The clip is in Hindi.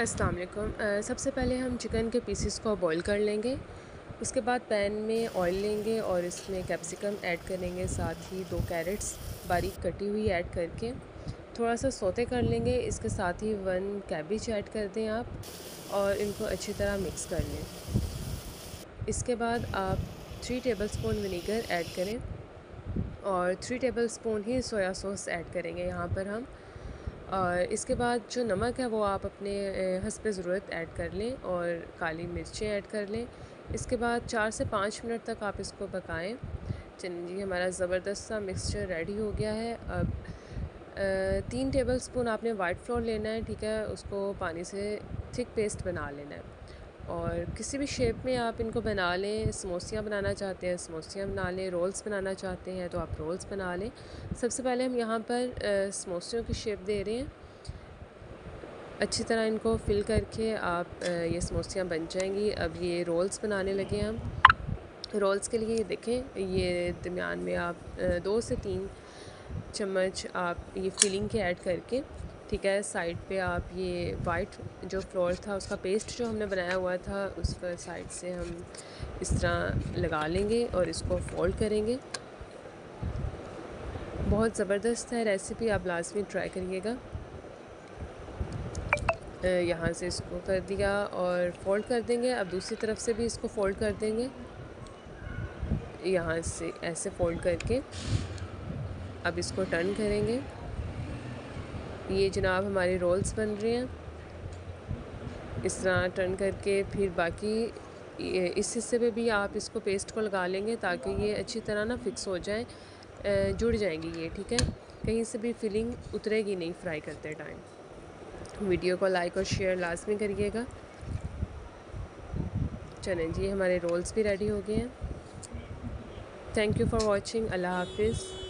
अस्सलाम वालेकुम। सबसे पहले हम चिकन के पीसेस को बॉईल कर लेंगे। उसके बाद पैन में ऑयल लेंगे और इसमें कैप्सिकम ऐड करेंगे, साथ ही 2 कैरेट्स बारीक कटी हुई ऐड करके थोड़ा सा सौते कर लेंगे। इसके साथ ही 1 कैबेज ऐड कर दें आप और इनको अच्छी तरह मिक्स कर लें। इसके बाद आप 3 टेबलस्पून विनीगर ऐड करें और 3 टेबलस्पून ही सोया सॉस ऐड करेंगे यहाँ पर हम। और इसके बाद जो नमक है वो आप अपने हस्ब ज़रूरत ऐड कर लें और काली मिर्चें ऐड कर लें। इसके बाद 4 से 5 मिनट तक आप इसको पकाएं। चलिए जी, हमारा ज़बरदस्त सा मिक्सचर रेडी हो गया है। अब 3 टेबलस्पून आपने वाइट फ्लोर लेना है, ठीक है। उसको पानी से थिक पेस्ट बना लेना है और किसी भी शेप में आप इनको बना लें। समोसियाँ बनाना चाहते हैं समोसियाँ बना लें, रोल्स बनाना चाहते हैं तो आप रोल्स बना लें। सबसे पहले हम यहाँ पर समोसियों की शेप दे रहे हैं। अच्छी तरह इनको फिल करके आप ये समोसियाँ बन जाएंगी। अब ये रोल्स बनाने लगे हम। रोल्स के लिए देखें, ये दरमियान में आप 2 से 3 चम्मच आप ये फिलिंग के ऐड करके, ठीक है। साइड पे आप ये वाइट जो फ्लोर था उसका पेस्ट जो हमने बनाया हुआ था उस पर साइड से हम इस तरह लगा लेंगे और इसको फोल्ड करेंगे। बहुत ज़बरदस्त है रेसिपी, आप लाजमी ट्राई करिएगा। यहाँ से इसको कर दिया और फोल्ड कर देंगे। अब दूसरी तरफ से भी इसको फोल्ड कर देंगे, यहाँ से ऐसे फोल्ड करके अब इसको टर्न करेंगे। ये जनाब हमारे रोल्स बन रहे हैं। इस तरह टर्न करके फिर बाकी इस हिस्से पे भी आप इसको पेस्ट को लगा लेंगे ताकि ये अच्छी तरह ना फिक्स हो जाए, जुड़ जाएंगी ये, ठीक है। कहीं से भी फिलिंग उतरेगी नहीं फ्राई करते टाइम। वीडियो को लाइक और शेयर लाजमी करिएगा। चलें जी, हमारे रोल्स भी रेडी हो गए हैं। Thank you for watching. Allah हाफिज़।